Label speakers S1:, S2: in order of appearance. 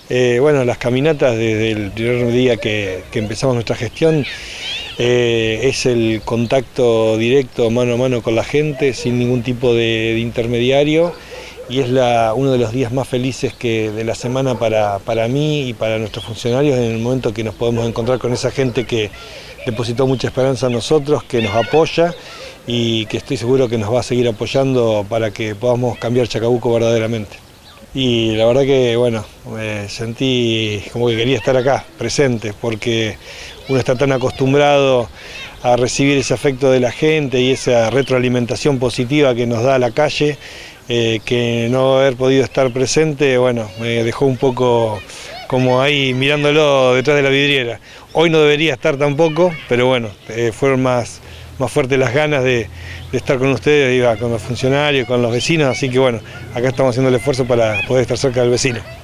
S1: Bueno, las caminatas desde el primer día que empezamos nuestra gestión es el contacto directo, mano a mano con la gente, sin ningún tipo de intermediario, y es uno de los días más felices de la semana para mí y para nuestros funcionarios, en el momento que nos podemos encontrar con esa gente que depositó mucha esperanza en nosotros, que nos apoya y que estoy seguro que nos va a seguir apoyando para que podamos cambiar Chacabuco verdaderamente. Y la verdad que, bueno, me sentí como que quería estar acá, presente, porque uno está tan acostumbrado a recibir ese afecto de la gente y esa retroalimentación positiva que nos da la calle, que no haber podido estar presente, bueno, me dejó un poco como ahí mirándolo detrás de la vidriera. Hoy no debería estar tampoco, pero bueno, fueron más fuertes las ganas de estar con ustedes, con los funcionarios, con los vecinos, así que bueno, acá estamos haciendo el esfuerzo para poder estar cerca del vecino.